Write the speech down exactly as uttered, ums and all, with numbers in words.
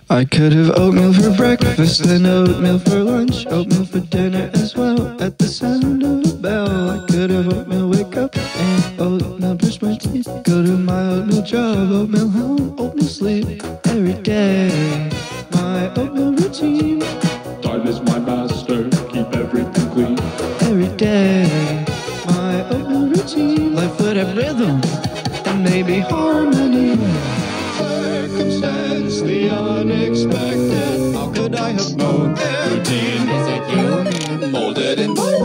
I could have oatmeal for breakfast, then oatmeal for lunch, oatmeal for dinner as well. At the sound of a bell, I could have oatmeal wake up and oatmeal brush my teeth. Go to my oatmeal job, oatmeal home, oatmeal sleep. Every day, my oatmeal routine. Time is my master, keep everything clean. Every day, my oatmeal routine. Life would have rhythm and maybe harmony. Circumstance, the unexpected. How could I have known? Routine, is it you? Molded in